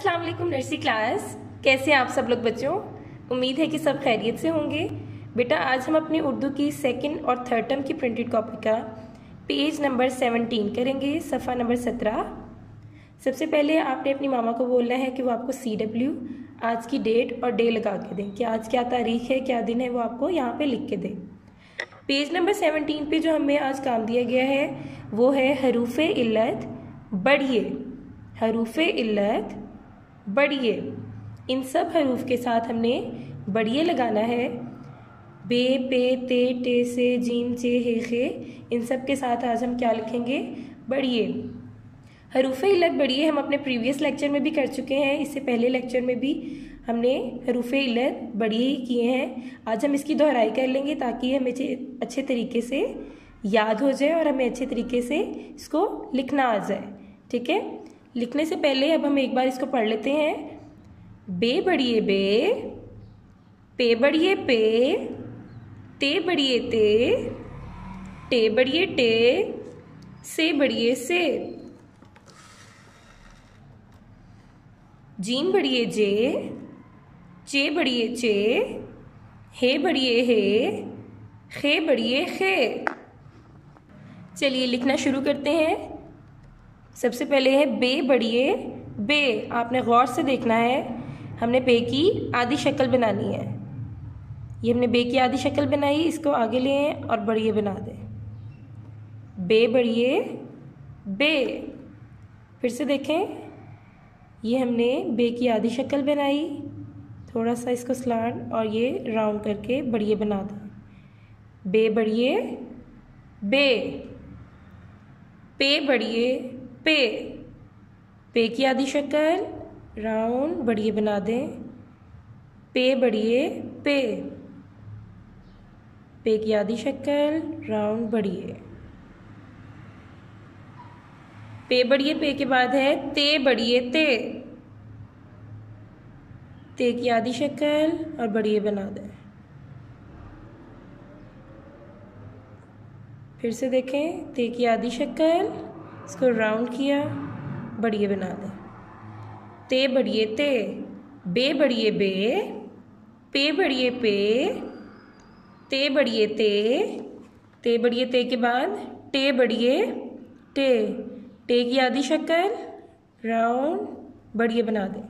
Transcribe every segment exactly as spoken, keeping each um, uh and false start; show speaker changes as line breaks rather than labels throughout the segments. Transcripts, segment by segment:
अस्सलाम वालेकुम nursery class, कैसे हैं आप सब लोग बच्चों। उम्मीद है कि सब खैरियत से होंगे। बेटा आज हम अपनी उर्दू की सेकंड और थर्ड टर्म की प्रिंटेड कॉपी का पेज नंबर सेवनटीन करेंगे, सफ़ा नंबर सत्रह। सबसे पहले आपने अपनी मामा को बोलना है कि वो आपको सी डब्ल्यू आज की डेट और डे लगा के दें कि आज क्या तारीख है, क्या दिन है, वो आपको यहाँ पे लिख के दें। पेज नंबर सेवनटीन पे जो हमें आज काम दिया गया है वो है हरूफ इल्लत बढ़िए। हरूफ इल्लत बढ़िए, इन सब हरूफ के साथ हमने बढ़िए लगाना है। बे, पे, ते, टे, से, जीम, चे, हे, खे, इन सब के साथ आज हम क्या लिखेंगे, बढ़िए। हरूफ इल्लत बढ़िए हम अपने प्रीवियस लेक्चर में भी कर चुके हैं, इससे पहले लेक्चर में भी हमने हरूफ इल्लत बढ़िए ही किए हैं। आज हम इसकी दोहराई कर लेंगे ताकि हमें अच्छे तरीके से याद हो जाए और हमें अच्छे तरीके से इसको लिखना आ जाए। ठीक है, लिखने से पहले अब हम एक बार इसको पढ़ लेते हैं। बे बढ़िए बे, पे बढ़िए पे, ते बढ़िए ते, टे बढ़िए टे, से बढ़िए से, जीम बढ़िए जे, चे बढ़िए चे, हे बढ़िए हे, खे बढ़िए खे। चलिए लिखना शुरू करते हैं। सबसे पहले है बे बढ़िए बे। आपने गौर से देखना है, हमने बे की आधी शक्ल बनानी है। ये हमने बे की आधी शक्ल बनाई, इसको आगे लें और बढ़िए बना दें। बे बढ़िए बे। फिर से देखें, ये हमने बे की आधी शक्ल बनाई, थोड़ा सा इसको स्लांट और ये राउंड करके बढ़िए बना दें। बे बढ़िए बे, पे बढ़िए पे, पे की आधी शक्ल राउंड बढ़िए बना दें। पे बढ़िए पे, पे की आधी शक्ल राउंड बढ़िए। पे बढ़िए पे के बाद है ते बढ़िए ते, ते की आधी शक्ल और बढ़िए बना दें। फिर से देखें, ते की आधी शक्ल, इसको राउंड किया, बढ़िए बना दें। ते बढ़िए ते, बे बढ़िए बे, पे बढ़िए पे, ते बढ़िए ते, ते बढ़िए ते के बाद टे बढ़िए टे, टे की आधी शक्ल राउंड बढ़िए बना दें।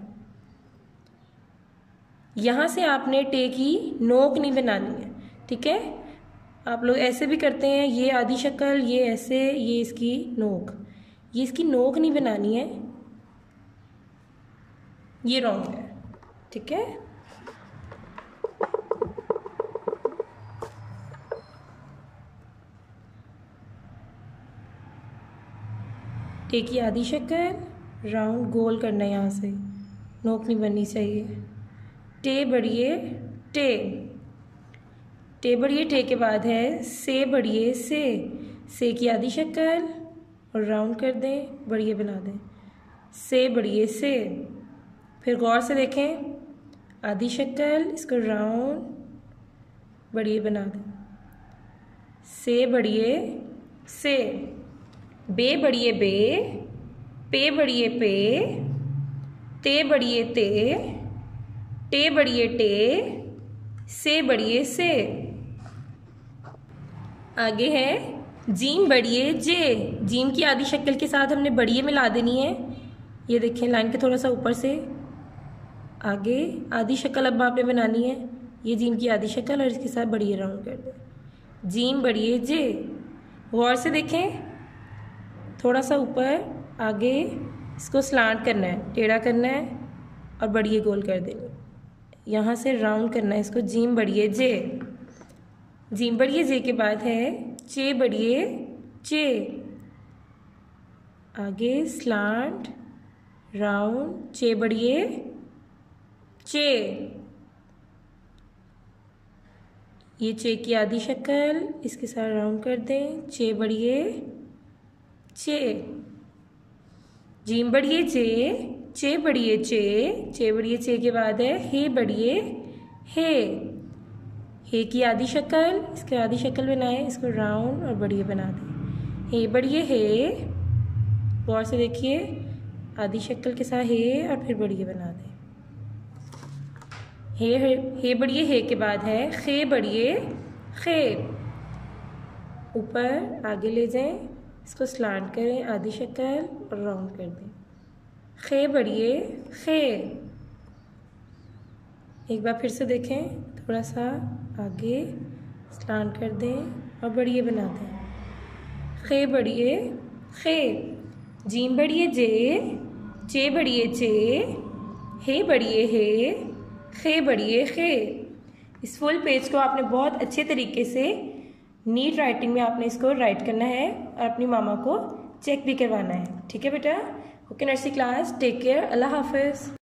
यहाँ से आपने टे की नोक नहीं बनानी है। ठीक है, आप लोग ऐसे भी करते हैं, ये आधी शक्ल, ये ऐसे, ये इसकी नोक, ये इसकी नोक नहीं बनानी है, ये रॉन्ग है। ठीक है, टे की आधी शक्ल राउंड गोल करना है, यहाँ से नोक नहीं बननी चाहिए। टे बढ़िए टे, टे बढ़िए टे के बाद है से बढ़िए से, से की आधी शक्ल और राउंड कर दें, बढ़िए बना दें। से बढ़िए से। फिर गौर से देखें, आधी शक्ल, इसको राउंड बढ़िए बना दें। से बढ़िए से, बे बढ़िए बे, पे बढ़िए पे, ते बढ़िए ते, टे बढ़िए टे, से बढ़िए से। आगे है जीम बढ़िए जे। जीम की आधी शक्ल के साथ हमने बढ़िए मिला देनी है। ये देखें, लाइन के थोड़ा सा ऊपर से आगे आधी शक्ल अब आपने बनानी है। ये जीम की आधी शक्ल और इसके साथ बढ़िए राउंड कर दें। जीम बढ़िए जे। गौर से देखें, थोड़ा सा ऊपर आगे इसको स्लांट करना है, टेढ़ा करना है और बढ़िए गोल कर देनी। यहाँ से राउंड करना है इसको। जीम बढ़िए जे। जीम बढ़िए जे के बाद है चे बढ़िए चे। आगे स्लांट राउंड, चे बढ़िए चे। ये चे की आधी शक्ल, इसके साथ राउंड कर दें। चे बढ़िए चे। जीम बढ़िए जे, चे बढ़िए चे, चे बढ़िए चे के बाद है हे बढ़िए हे। हे की आधी शक्ल, इसके आधी शक्ल बनाए, इसको राउंड और बढ़िए बना दें। हे बढ़िए हे। गौर से देखिए, आधी शक्ल के साथ हे और फिर बढ़िए बना दें। हे हे, हे बढ़िए, हे के बाद है खे बढ़िए खे। ऊपर आगे ले जाएं, इसको स्लांट करें, आधी शक्ल और राउंड कर दें। खे बढ़िए खे। एक बार फिर से देखें, थोड़ा सा आगे स्लांट कर दें और बढ़िए बना दें। खे बढ़िए खे। जीम बढ़िए जे, चे बढ़िए चे, हे बढ़िए हे, खे बढ़िए खे। इस फुल पेज को आपने बहुत अच्छे तरीके से नीट राइटिंग में आपने इसको राइट करना है और अपनी मामा को चेक भी करवाना है। ठीक है बेटा? Okay nursery class, take care, अल्लाह हाफिज़।